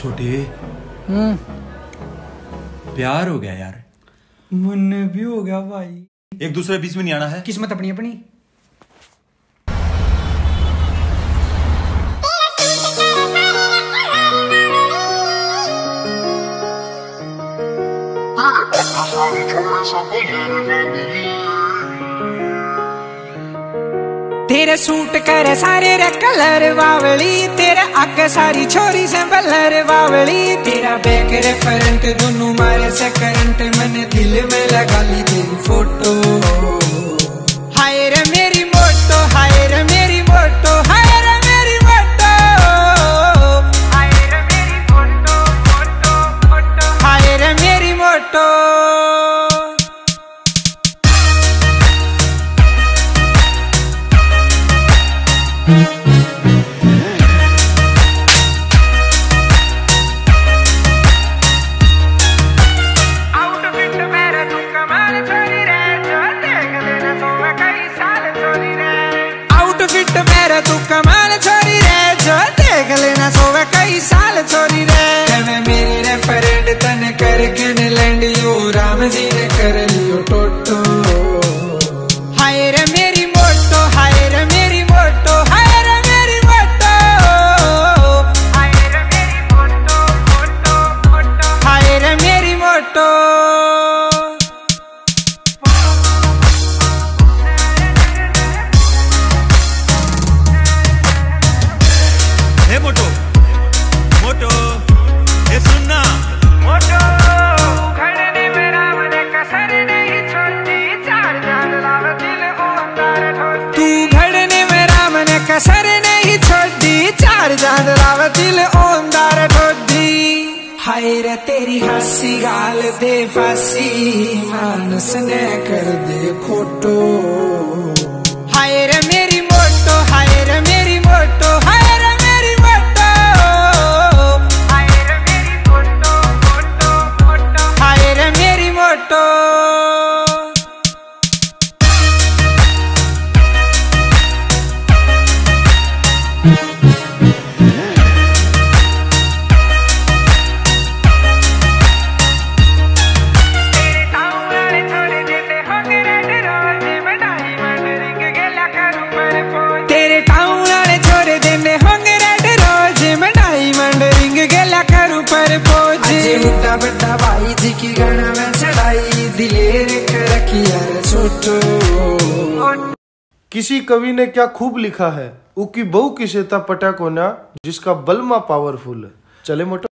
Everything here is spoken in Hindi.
छोटे प्यार हो गया यार। मन भी हो गया भाई। एक दूसरे बीच में नहीं आना है। किस्मत अपनी अपनी। तेरे सूट करे सारे रे कलर बावली, तेरे आगे सारी छोरी से बलर बावली, तेरा बैक रे फ्रंट दोनों मारे से करंट, मैंने दिल में लगा ली तेरी फोटो। हाय रे मेरी मोटो, हाय रे मेरी मोटो, हाय रे मेरी मोटो, हाय रे मेरी मोटो मोटो मोटो, हाय रे मेरी मोटो। तू कमाल छोरी रे, जो देख लेना सोवे कई साल छोरी रे। मैं मेरी रे फ्रेंड तने करके ने लैंड यू राम जी ने कर लियो टोटो। हाय रे मेरी मोटो, हाय रे मेरी मोटो, हाय रे मेरी मोटो, हाय रे मेरी मोटो मोटो मोटो, हाय रे मेरी मोटो। मोटो मोटो ये सुनना मोटो, खड़ने में राम ने कसर नहीं छोड़ी, चार चांद लावा दिल ओंदार ठोड़ी। तू घड़ने में राम ने कसर नहीं छोड़ी, चार चांद लावा दिल ओंदार ठोड़ी। हाय रे तेरी हंसी गाल दे फांसी, मानस ने कर दे खोटो। हाय रे मेरी मोटो, हाय रे मेरी मोटो, हाय रे मेरी मोटो, हाय रे मेरी मोटो मोटो मोटो, हाय रे मेरी मोटो। तेरे टाउन वाले छोरे देने होंगे रेड रोज, मैं डायमंड रिंग गेला करूं पर पोज। मुद्दा बड़ा भाई जी की गाना में चढ़ाई, दिलेर कर रखी यार छोटो। किसी कवि ने क्या खूब लिखा है, उकी बहु की सेता पटा कोना, जिसका बलमा पावरफुल है। चले मोटो।